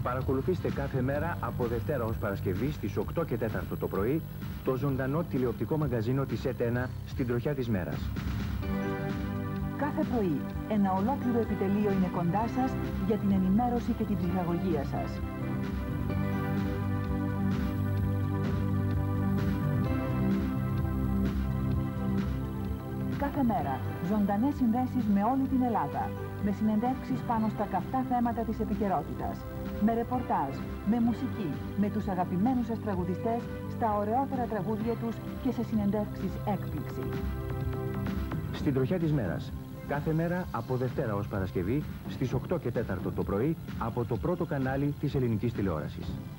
Παρακολουθήστε κάθε μέρα από Δευτέρα ως Παρασκευή στις 8 και 4 το πρωί το ζωντανό τηλεοπτικό μαγαζίνο της ΕΤ1 στην τροχιά της μέρας. Κάθε πρωί ένα ολόκληρο επιτελείο είναι κοντά σας για την ενημέρωση και την ψυχαγωγία σας. Κάθε μέρα ζωντανές συνδέσεις με όλη την Ελλάδα, με συνεντεύξεις πάνω στα καυτά θέματα της επικαιρότητας, με ρεπορτάζ, με μουσική, με τους αγαπημένους σας τραγουδιστές στα ωραιότερα τραγούδια τους και σε συνεντεύξεις έκπληξη. Στην τροχιά της μέρας. Κάθε μέρα από Δευτέρα ως Παρασκευή στις 8 και 4 το πρωί από το πρώτο κανάλι της ελληνικής τηλεόρασης.